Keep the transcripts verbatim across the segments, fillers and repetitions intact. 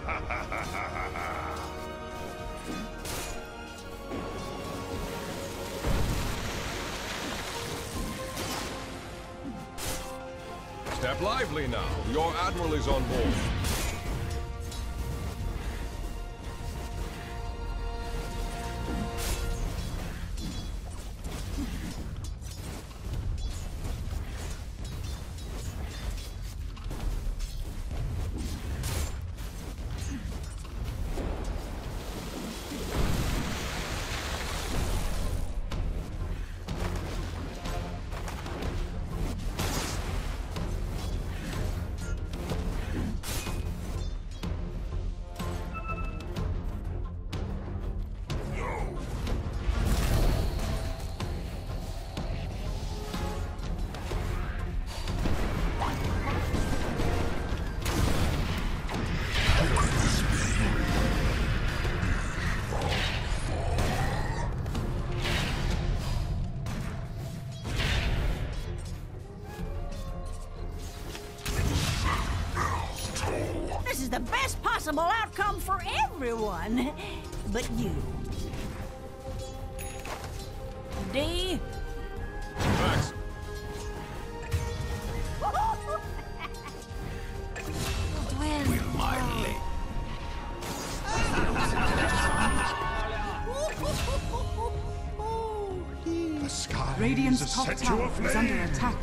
Step lively now. Your admiral is on board. This is the best possible outcome for everyone. But you. D. Max. Will my leg. The sky Radiant's is top set to tower aflame. is under attack.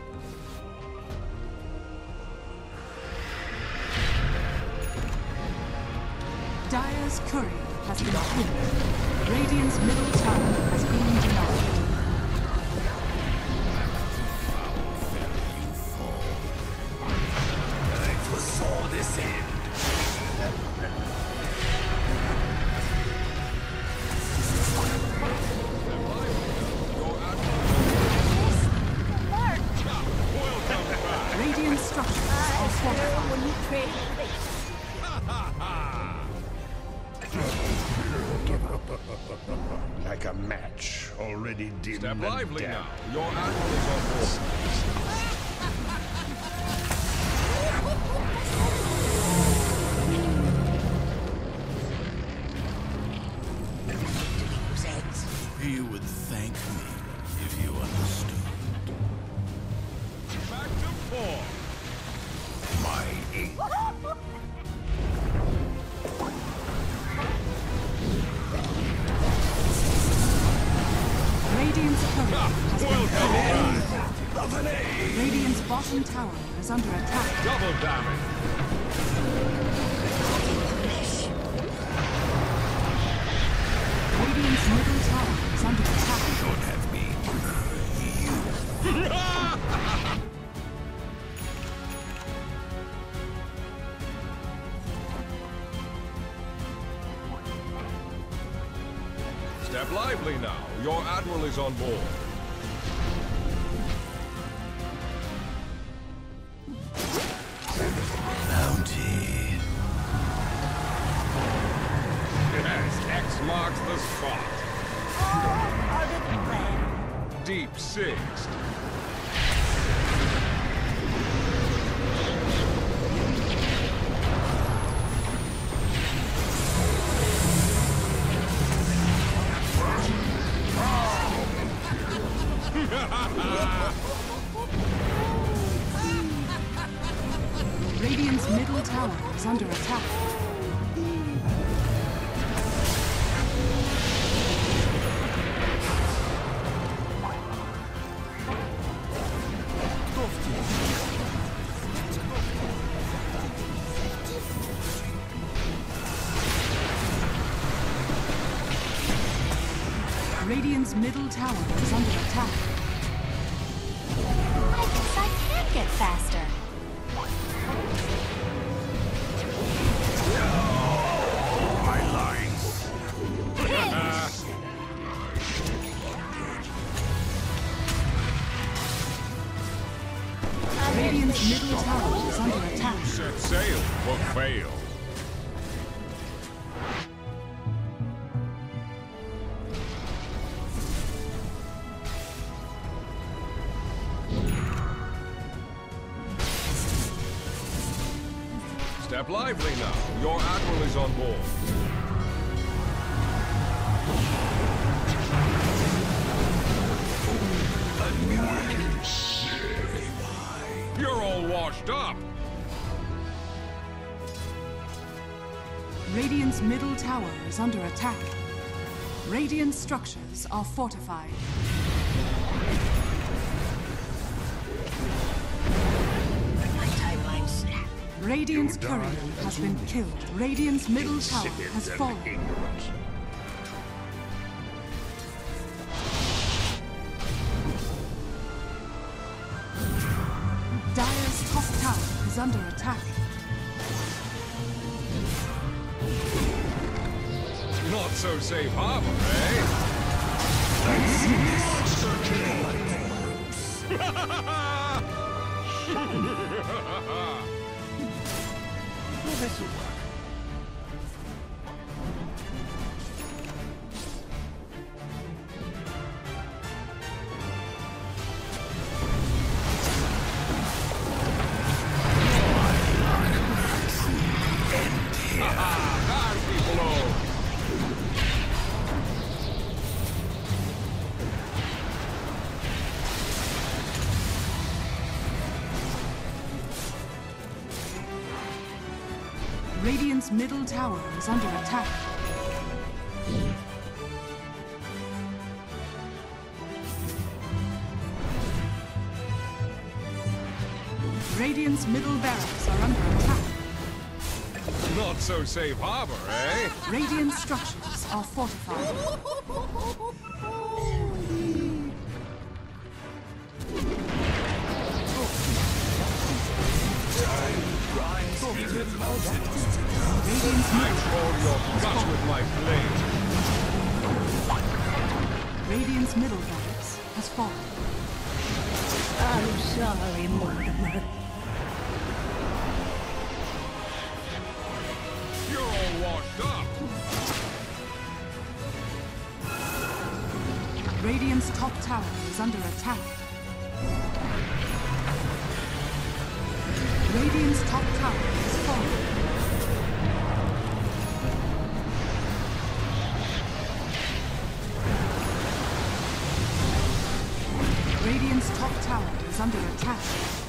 Dire's courier has been killed. Radiant's middle tower has been denied. I foresaw this end. Radiant structures are fortified. When you trade Like a match already dimmed Step and lively damp. now. Your admiral is on board. You would thank me if you understood. Back to four. My ink. Radiant's courier has Well been done. killed. Radiant's bottom tower is under attack. Double damage. Radiant's middle tower is under attack. Don't have me. Step lively now. Your admiral is on board. Bounty. Yes, X marks the spot. part of the plan. Deep six. Radiant's middle tower is under attack. Radiant's middle tower is under attack. I guess I can get faster. My lines. Radiant's middle tower is under attack. Set sail or fail. Step Step lively now. Your admiral is on board. You're all washed up. Radiant's middle tower is under attack. Radiant structures are fortified. Radiant's courier has been killed. Radiant's middle tower has fallen. Dire's top tower is under attack. Not so safe harbor, eh? Well, this'll work. Radiant's middle tower is under attack. Radiant's middle barracks are under attack. Not so safe harbor, eh? Radiant structures are fortified. Radiant's I roll your guts with my blade. Radiant's middle barracks has fallen. I'm sorry, Mortimer. You're all washed up. Radiant's top tower is under attack. Radiant's top tower has fallen. Radiant's top tower is under attack.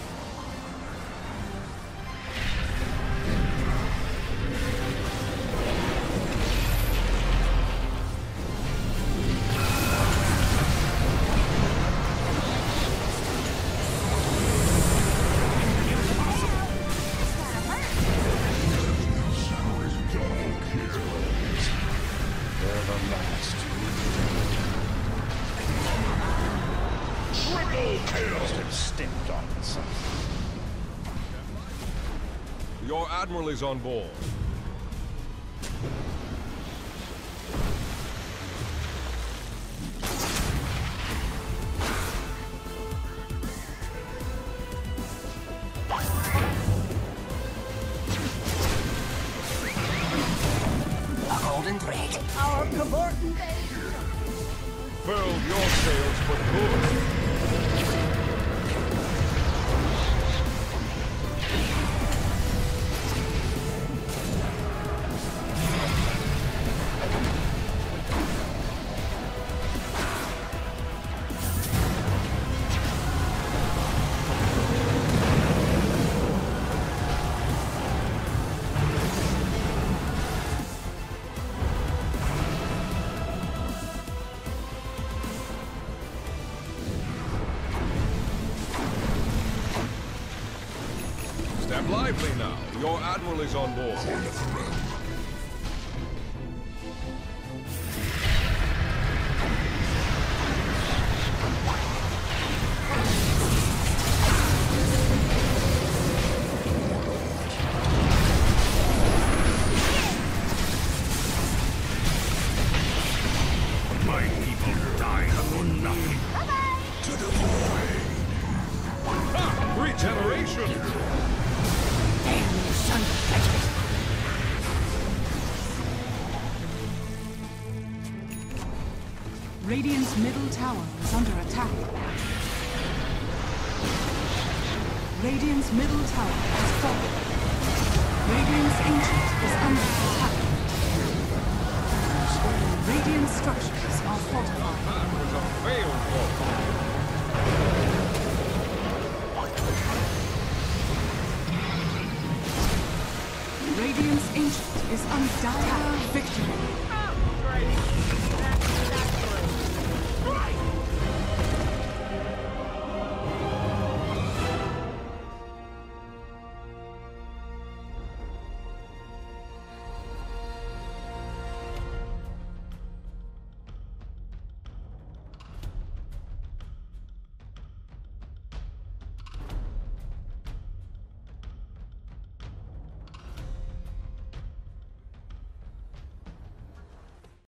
Your admiral is on board. A golden thread. Our cavorting base. Furled your sails for good. Step lively now. Your admiral is on board. My people die for nothing. To the void. Ah, regeneration! Son of a bitch. Radiant's middle tower is under attack. Radiant's middle tower has fallen. Radiant's Ancient is under attack. Radiant structures are fortified. That was a failed blow. Radiant's Ancient is under dire victory.